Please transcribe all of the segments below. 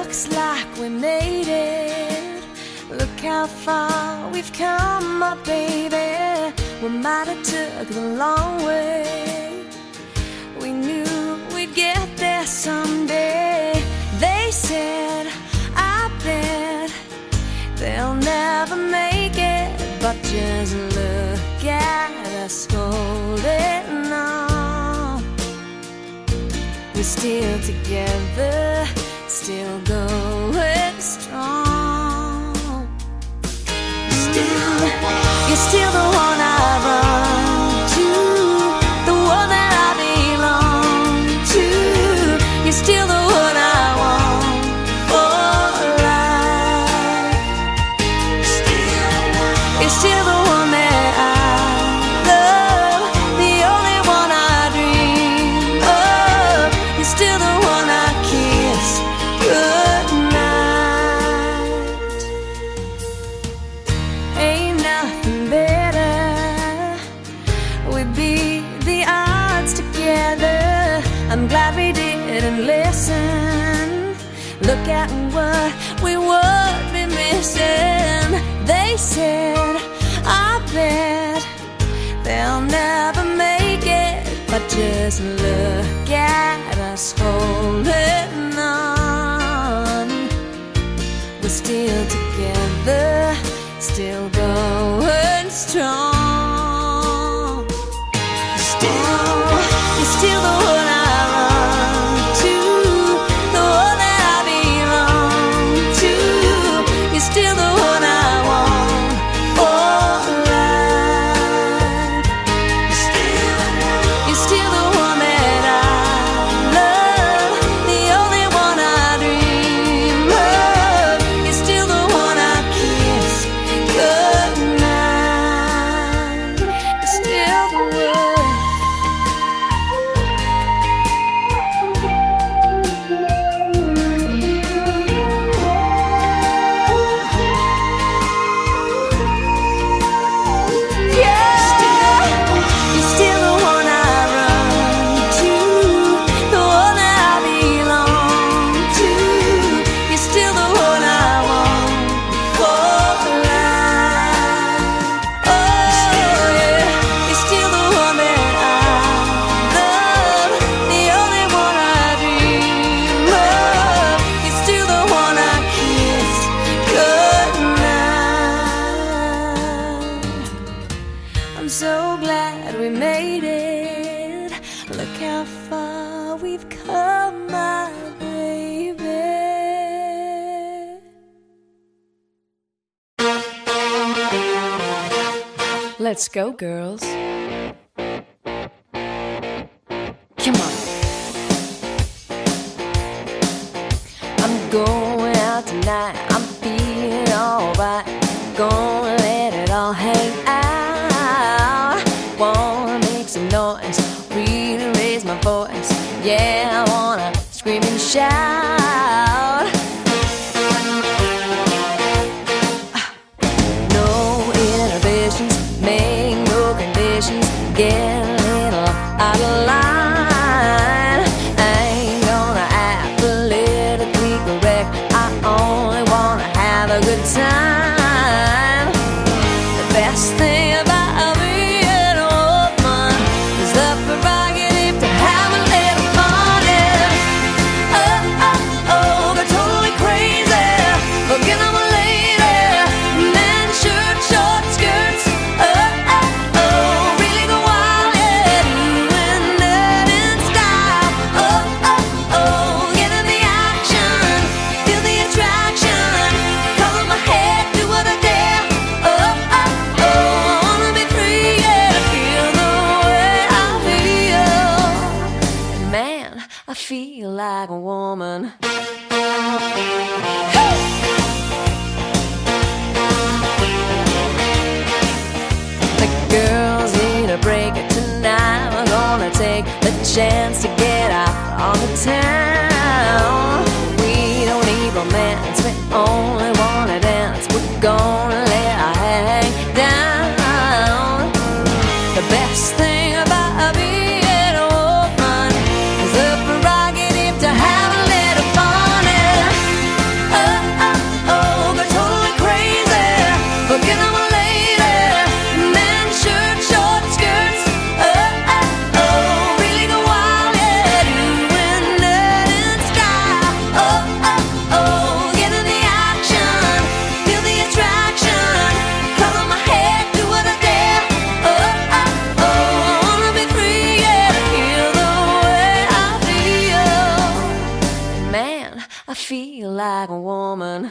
looks like we made it. Look how far we've come, my baby. We might have took the long way. We knew we'd get there someday. They said, I bet they'll never make it, but just look at us holding on. We're still together, still going strong. Still, you're still the one I run to, the one that I belong to. You're still the one I want for life. You're still the one that I love, the only one I dream of. You're still the one I kiss goodnight. Ain't nothing better. We beat the odds together. I'm glad we didn't listen. Look at what we would be missing. They said, I bet they'll never make it, but just look at us holding on. We're still together, still going strong. Still, you're still the one I run to, the one that I belong to. You're still the one I want for life. You're still the one that I love, the only one I dream of. You're still the one I kiss goodnight. You're still the one. I'm so glad we made it. Look how far we've come, my baby. Let's go, girls. Come on. I'm going out tonight. I'm feeling alright. Gonna let it all hang out. Wanna make some noise, really raise my voice. Yeah, I wanna scream and shout. No inhibitions, make no conditions. Get a little out of line. I ain't gonna act politically correct. I only wanna have a good time. The best thing about being a woman is the prerogative to have a little fun. Oh, oh, oh, they're totally crazy. Forget I'm a lady. Men, shirt, short skirts. Oh, oh, oh, really go wild, yeah. Doing that in style. Oh, oh, oh, get in the action. Feel the attraction. Color my hair, do what I dare. Oh, oh, oh, I wanna be free, yeah. Feel the way I feel. And man, I feel like a woman. The girls need a break tonight. We're gonna take the chance to get out on the town. We don't need romance, we only wanna dance. We're gonna let our hang down. The best thing about being a woman is the prerogative to have a little fun. I feel like a woman.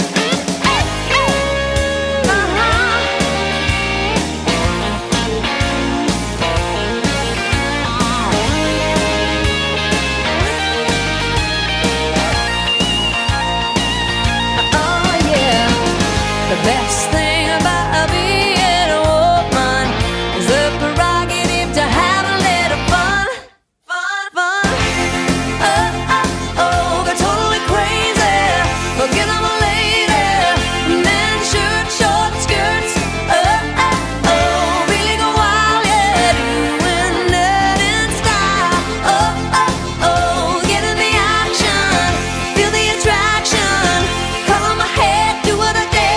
The best thing about being a woman is the prerogative to have a little fun, fun, fun. Oh, oh, oh, they're totally crazy. Forget I'm a lady. Men shirt, short skirts. Oh, oh, oh, really go wild, yeah, doing it in style. Oh, oh, oh, get in the action, feel the attraction. Color my head, do what I dare.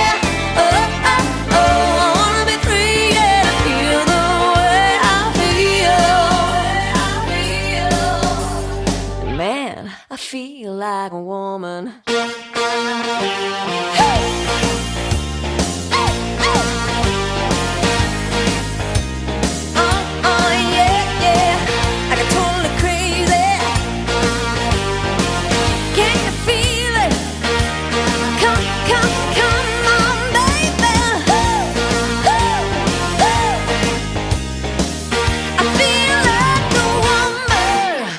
I feel like a woman. Hey! Hey, hey! Oh, yeah, yeah. I got totally crazy. Can you feel it? Come, come, come on, baby. Ooh, ooh, ooh. I feel like a woman.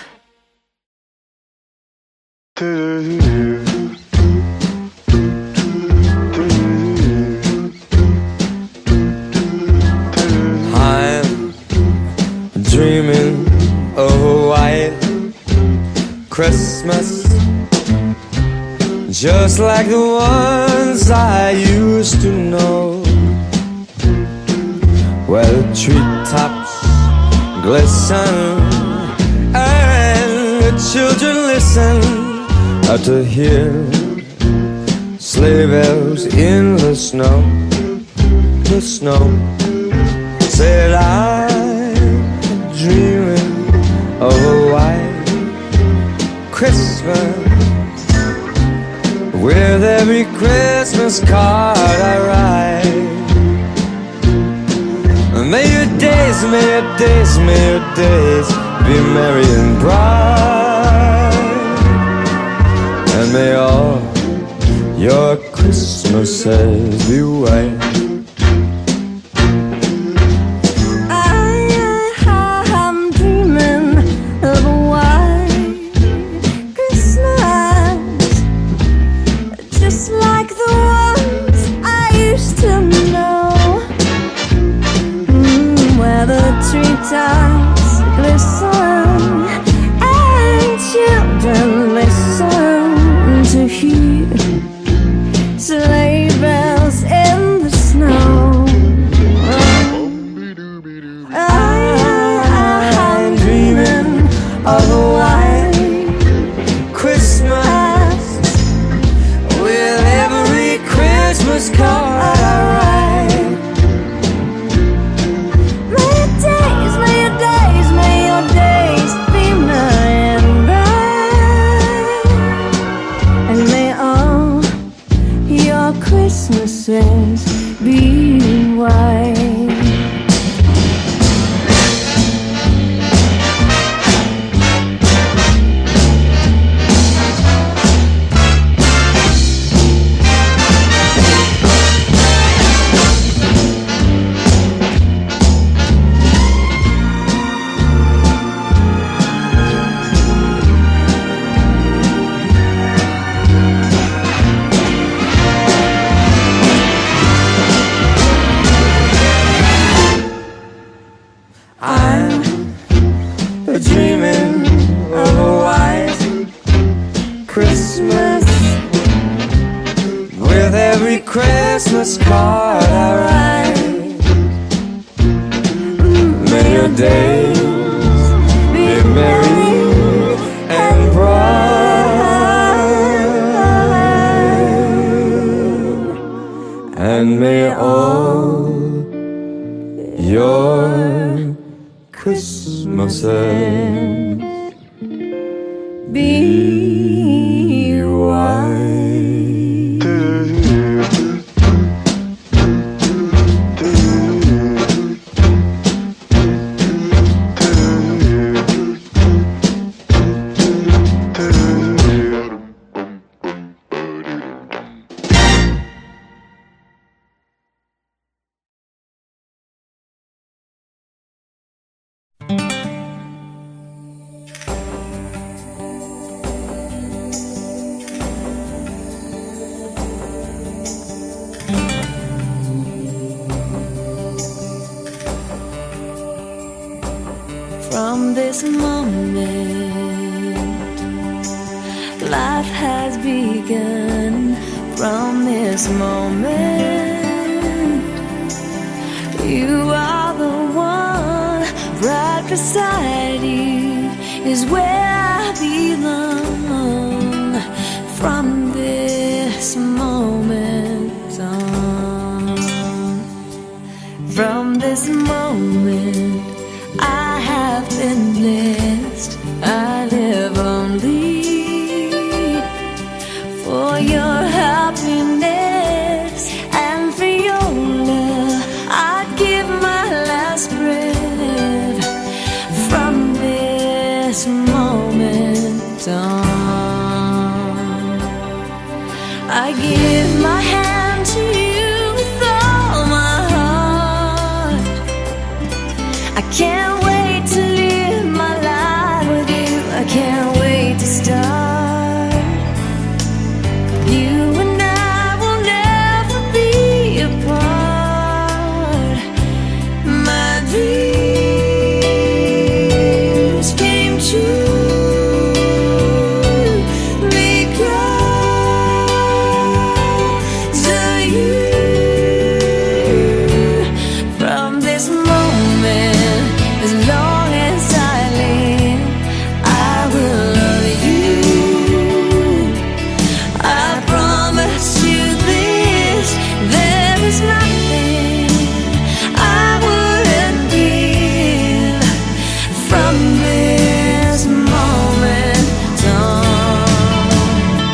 I'm dreaming of a white Christmas, just like the ones I used to know, where the treetops glisten and the children listen to hear sleigh bells in the snow. The snow said I'm dreaming of a white Christmas, with every Christmas card I write. May your days, may your days, may your days be merry and bright, and may all your Christmases be white. I'm dreaming of a white Christmas, just like the ones I used to know, where the treetops glisten and children listen to hear sleigh bells in the snow. I'm dreaming of a white Christmas, with every Christmas card I write. May your days, may your days, may your days be merry and bright, and may all your Christmases be white. I'm dreaming of a white Christmas, with every Christmas card I write. May your days be merry and bright, and may all your Christmases be white. this moment, life has begun. From this moment, you are the one. Right beside you is where I belong. From this moment on, from this moment, I have been blessed. I live only for your happiness and for your love. I'd give my last breath. From this moment on, I give my hand to you with all my heart. I can't wait to live my life with you. I can't wait to start. You and I will never be apart. My dreams came true because of you. From this moment, as long as I live, I will love you. I promise you this, there is nothing I wouldn't give. From this moment on,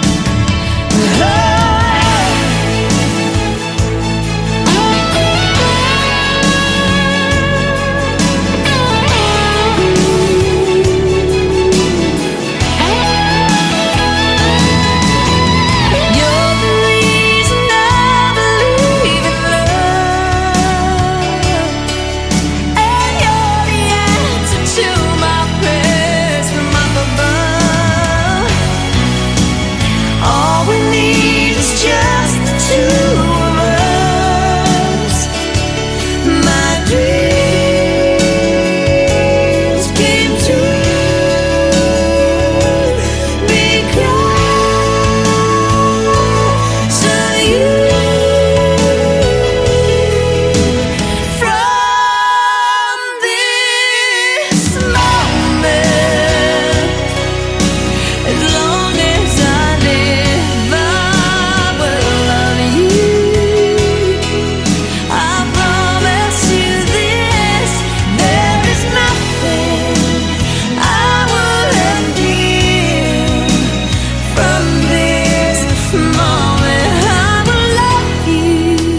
you're the reason I believe in love, and you're the answer to my prayers from up above. All we need is just the two of us. My dreams came true because of you. From this moment, as long as I live, I will love you. I promise you this, there is nothing I wouldn't give. From this moment, I will love you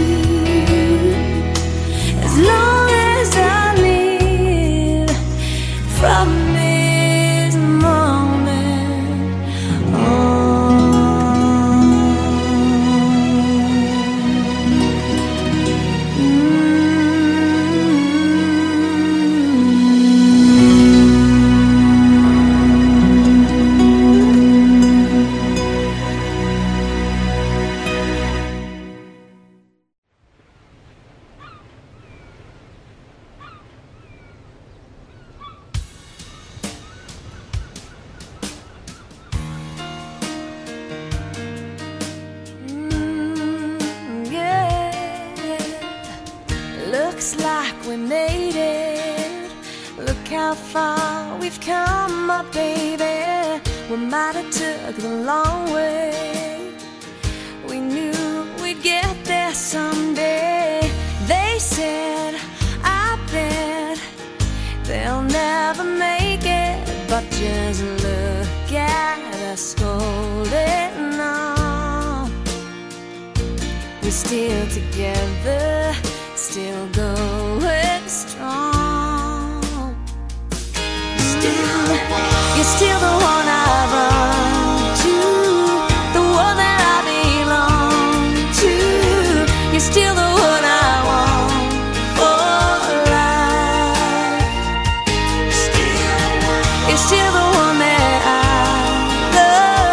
as long as I live. From this moment looks like we made it. Look how far we've come, my baby. We might have took the long way. We knew we'd get there someday. They said, I bet they'll never make it, but just look at us holding on. We're still together, still going strong. You're still the one I run to, the one that I belong to. You're still the one I want for life. You're still the one that I love.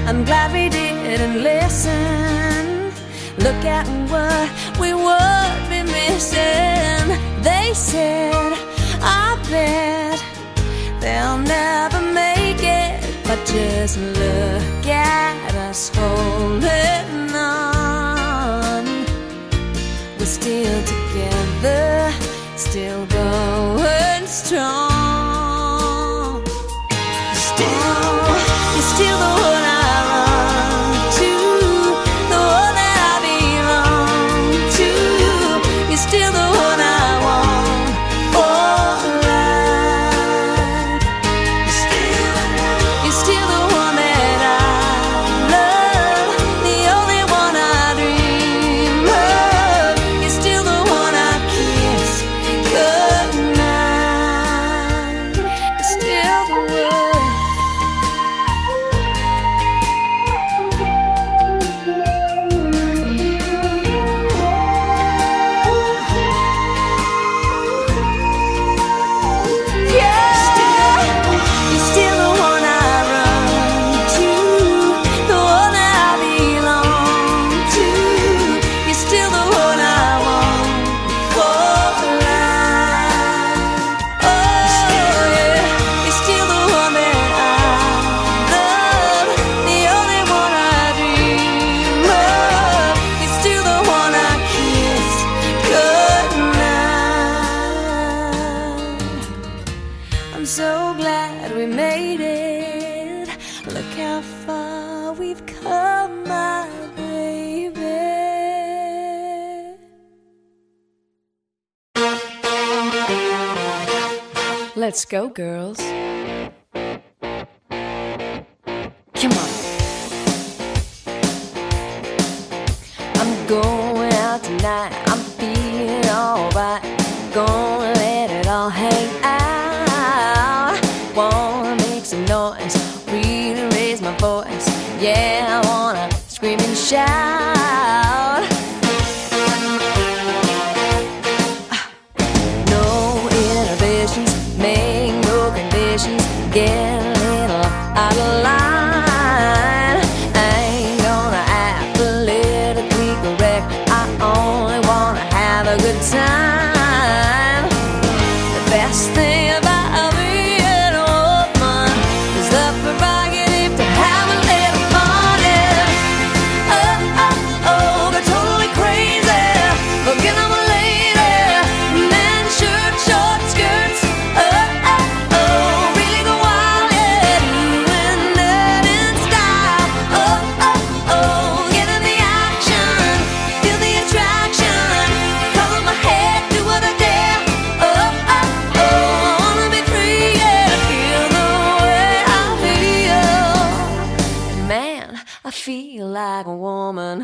I'm glad we didn't listen. Look at what we would be missing. They said, I bet they'll never make it, but just look at us holding on. We're still together, still going strong. You're still the one I run to, the one that I belong to. You're still the one I want for life. You're still the one that I love, the only one I dream of. You're still the one I kiss goodnight. You're still the one. I'm so glad we made it. Look how far we've come, my baby. Let's go, girls. Come on. I'm going out tonight. I'm feeling alright. Gonna let it all hang out. Wanna make some noise, really raise my voice. Yeah, I wanna scream and shout. No inhibitions, make no conditions. Get a little out of line. I ain't gonna act politically correct. I only wanna have a good time. The best thing about being a woman is the prerogative to have a little fun. Yeah. Oh, oh, oh, they're totally crazy. Forget I'm a lady. Men, shirt, short skirts. Oh, oh, oh, really go wild. Yeah, doing that in style. Oh, oh, oh, get in the action, feel the attraction. Color my head, do what I dare. Oh, oh, oh, I wanna be free, yeah, feel the way I feel. Man, I feel like a woman.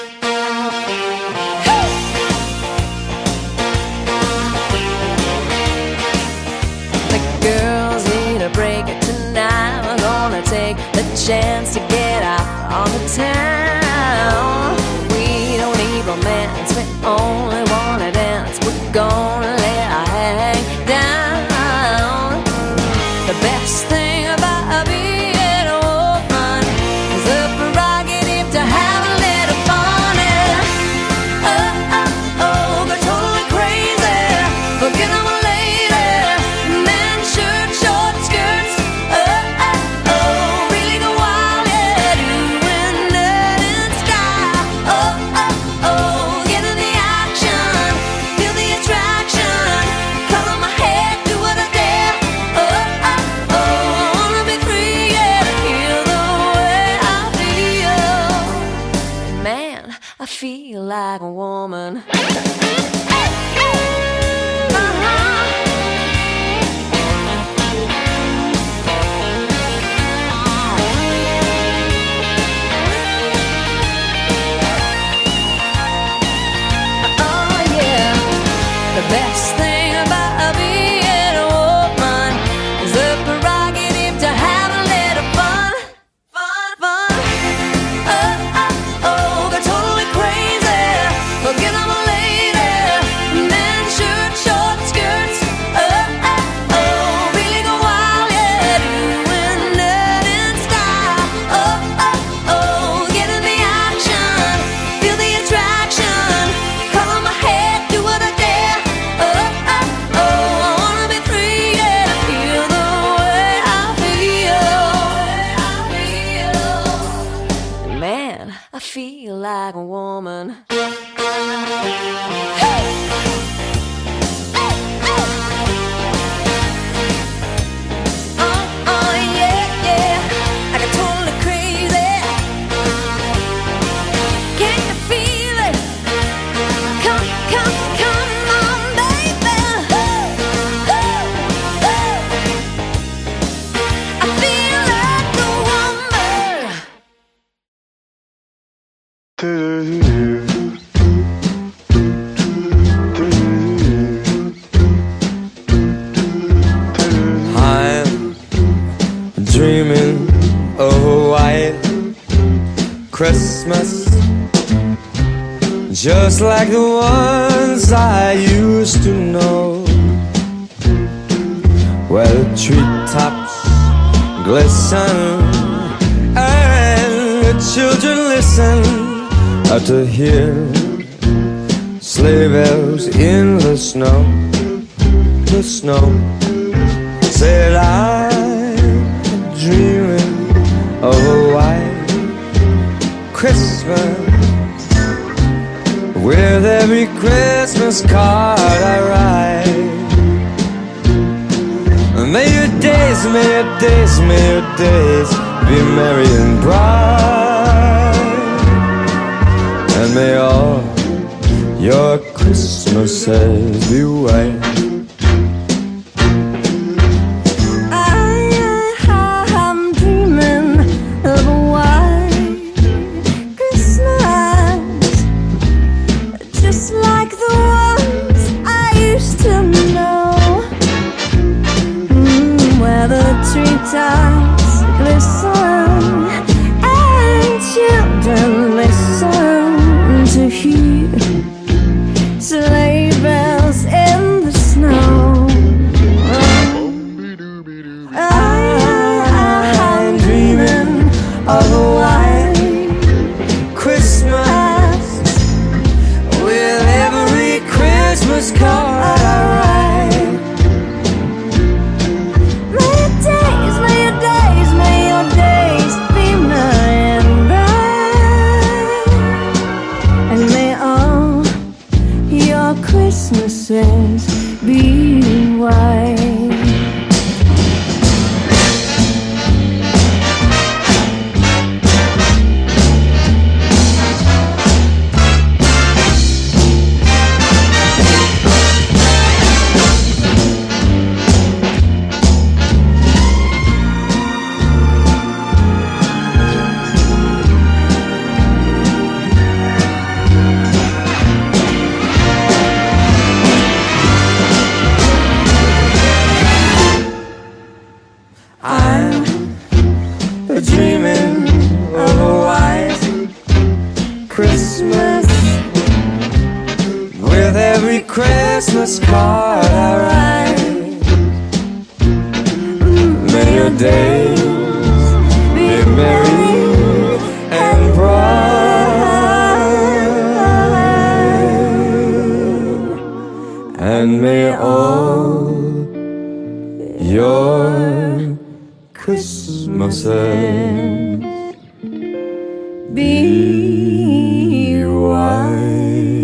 The girls need a break tonight. We're gonna take the chance to get out on the town. We don't need romance, we only wanna dance. We're gonna let our hang down. The best thing about being a woman is the prerogative to have a little fun. Yeah. Oh, oh, oh, they're totally crazy. Forget I'm a lady. Men, shirt, short skirts. Oh, oh, oh, really go wild. Yeah, doing that in style. Oh, oh, oh, get in the action, feel the attraction. Color my head, do what I dare. Oh, oh, oh, I wanna be free, yeah, feel the way I feel. Man, I feel like a woman. Oh yeah, the best thing about being a woman is the prerogative to have a little fun, fun, fun. Oh, oh, oh, they're totally crazy. Forget I'm a lady. I feel like a woman. I'm dreaming of a white Christmas, just like the ones I used to know, where the treetops glisten and the children listen to hear sleigh bells in the snow. The snow said I'm dreaming of a white Christmas, with every Christmas card I write. May your days, may your days, may your days be merry and bright, and may all your Christmases be white. I'm dreaming of a white Christmas, just like the ones I used to know, where the treetops glisten and children listen to hear sleigh bells in the snow. I'm dreaming of a white Christmas, with every Christmas card I write. May your days, may your days, may your days be merry and bright, and may all your Christmases be white. I'm dreaming of a white Christmas, with every Christmas card I write. May your days be merry and bright, and may all your Christmases be white.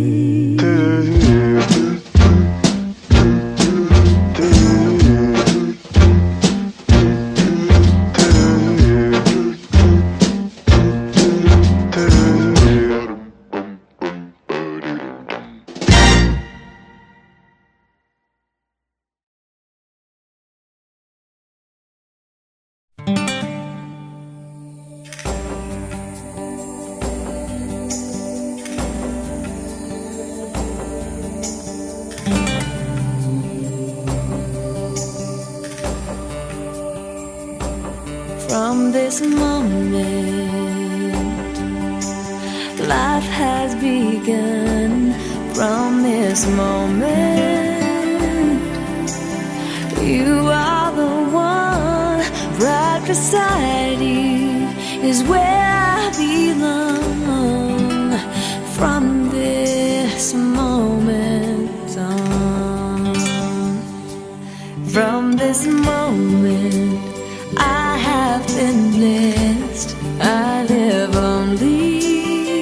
From this moment, life has begun. From this moment, you are the one. Right beside you is where I belong. From this moment on, from this moment, I have been blessed. I live only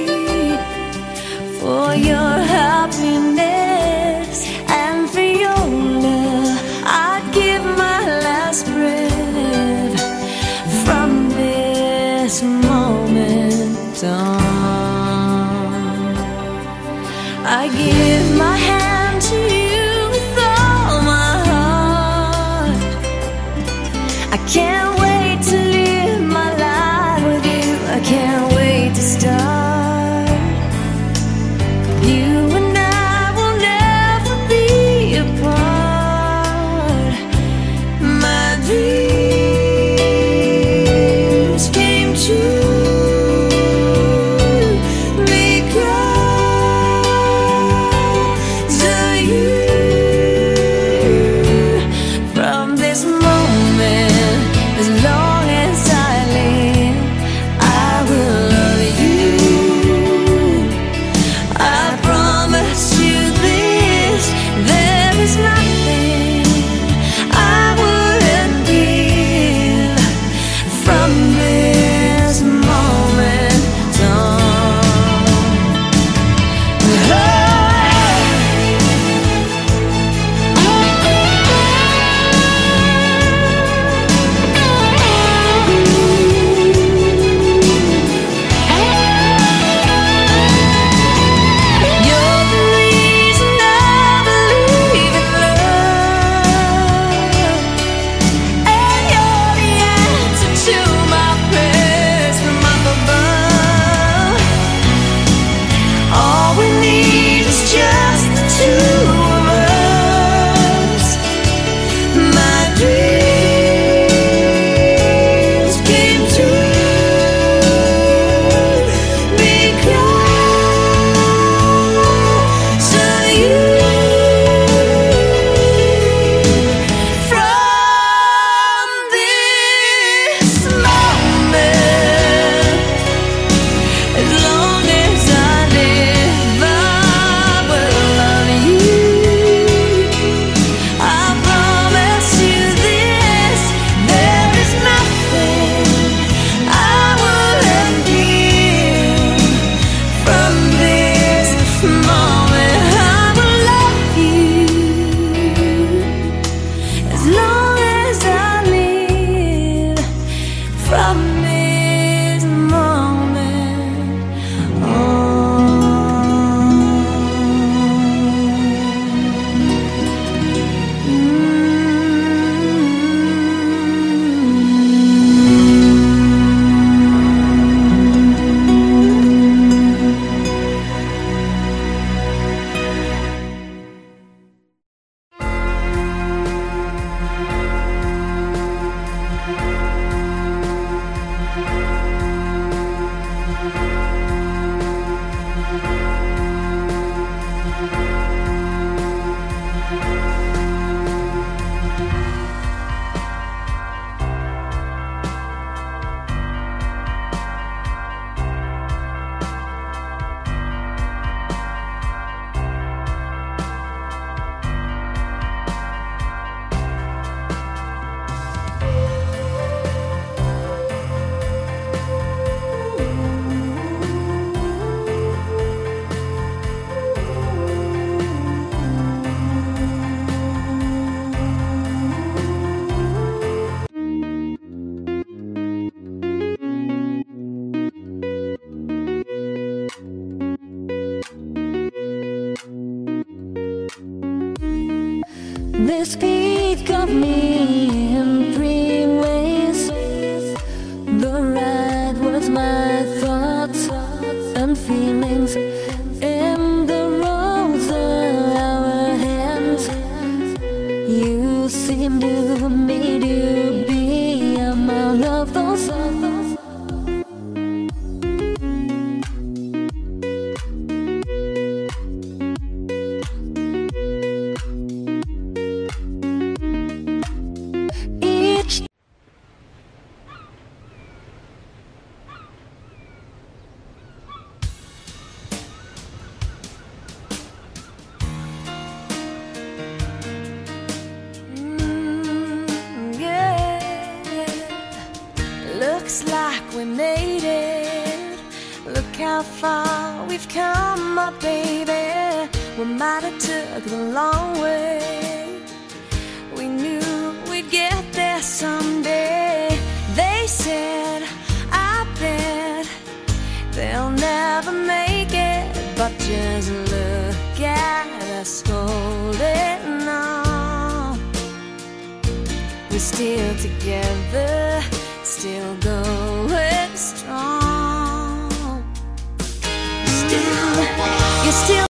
song. I give my hand to you with all my heart. I can't wait to live my life with you. I can't wait to start. You and I will never be apart. My dreams came true. They speak of me in three ways. The right was my thoughts and feelings, and the rose of our hands. You seem to me to be among of those others. Looks like we made it. Look how far we've come, my baby. We might have took the long way. We knew we'd get there someday. They said, I bet they'll Just look at us holding on. We're still together, still going strong. Still, you're still